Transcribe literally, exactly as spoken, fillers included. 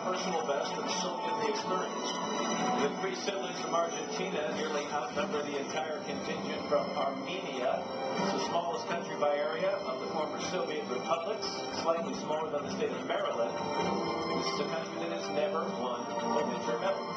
personal best of the Soviet experience. The three siblings from Argentina nearly outnumber the entire contingent from Armenia. It's the smallest country by area of the former Soviet republics, slightly smaller than the state of Maryland. This is a country that has never won a winter medal.